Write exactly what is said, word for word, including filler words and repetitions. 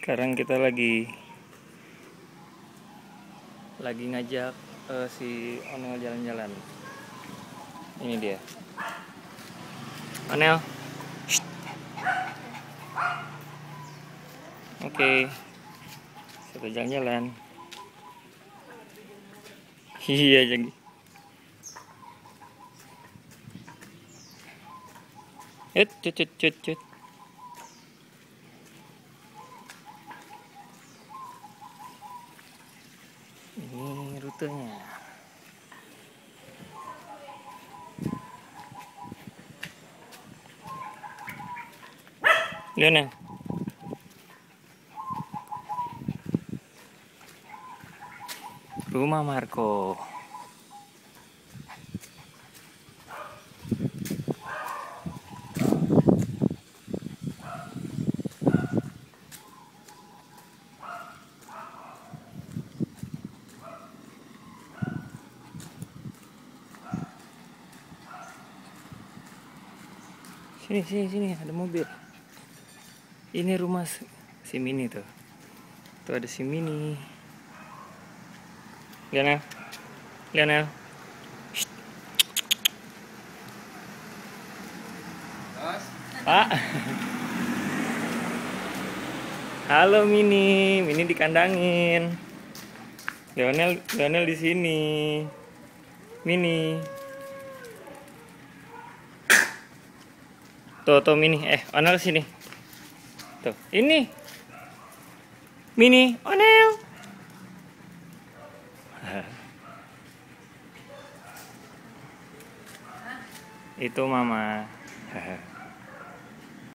Sekarang kita lagi lagi ngajak uh, si Onel jalan-jalan. Ini dia. Onel. Oke. Okay. Kita jalan-jalan. Iya jadi. Cut cut cut cut cut. Ini rutenya. Lionel. Rumah Marco. Sini, sini, sini, ada mobil. Ini rumah si Mini tuh. Tuh ada si Mini. Lionel. Lionel. Shh. Pak. Halo Mini, Mini dikandangin. Lionel, Lionel di sini. Mini. Tuh, tuh Mini. Eh, Onel sini. Tuh, ini. Mini, Onel. Itu Mama.